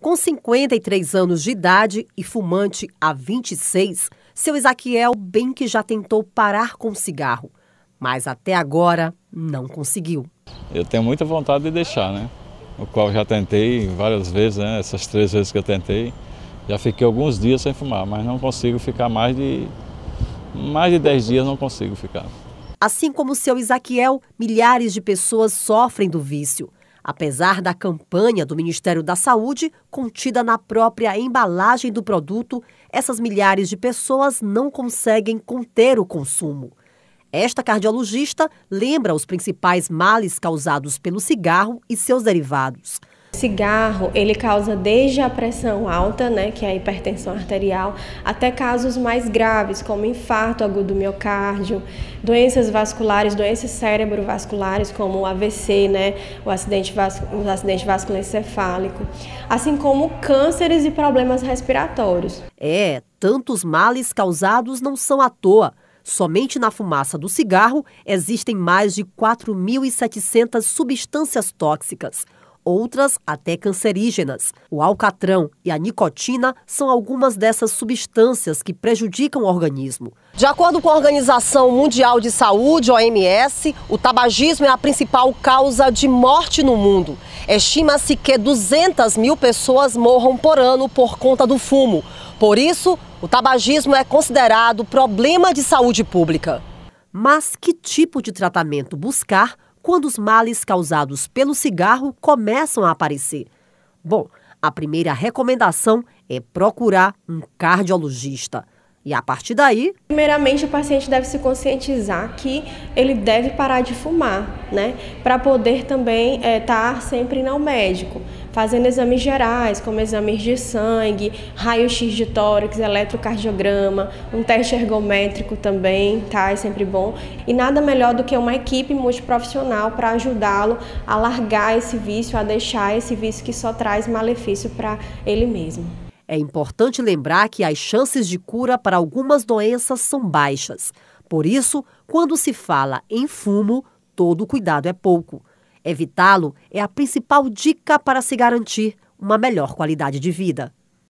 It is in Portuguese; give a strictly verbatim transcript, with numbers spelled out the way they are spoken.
Com cinquenta e três anos de idade e fumante há vinte e seis, seu Isaquiel bem que já tentou parar com o cigarro, mas até agora não conseguiu. Eu tenho muita vontade de deixar, né? O qual já tentei várias vezes, né? Essas três vezes que eu tentei, já fiquei alguns dias sem fumar, mas não consigo ficar mais de, mais de dez dias, não consigo ficar. Assim como seu Isaquiel, milhares de pessoas sofrem do vício. Apesar da campanha do Ministério da Saúde, contida na própria embalagem do produto, essas milhares de pessoas não conseguem conter o consumo. Esta cardiologista lembra os principais males causados pelo cigarro e seus derivados. O cigarro, ele causa desde a pressão alta, né, que é a hipertensão arterial, até casos mais graves, como infarto agudo do miocárdio, doenças vasculares, doenças cerebrovasculares, como o A V C, né, o acidente, vas o acidente vascular encefálico, assim como cânceres e problemas respiratórios. É, tantos males causados não são à toa. Somente na fumaça do cigarro existem mais de quatro mil e setecentas substâncias tóxicas. Outras até cancerígenas. O alcatrão e a nicotina são algumas dessas substâncias que prejudicam o organismo. De acordo com a Organização Mundial de Saúde, O M S, o tabagismo é a principal causa de morte no mundo. Estima-se que duzentas mil pessoas morram por ano por conta do fumo. Por isso, o tabagismo é considerado problema de saúde pública. Mas que tipo de tratamento buscar quando os males causados pelo cigarro começam a aparecer? Bom, a primeira recomendação é procurar um cardiologista. E a partir daí... Primeiramente, o paciente deve se conscientizar que ele deve parar de fumar, né? Para poder também estar é, sempre indo ao médico, fazendo exames gerais, como exames de sangue, raio-x de tórax, eletrocardiograma, um teste ergométrico também, tá? É sempre bom. E nada melhor do que uma equipe multiprofissional para ajudá-lo a largar esse vício, a deixar esse vício que só traz malefício para ele mesmo. É importante lembrar que as chances de cura para algumas doenças são baixas. Por isso, quando se fala em fumo, todo cuidado é pouco. Evitá-lo é a principal dica para se garantir uma melhor qualidade de vida.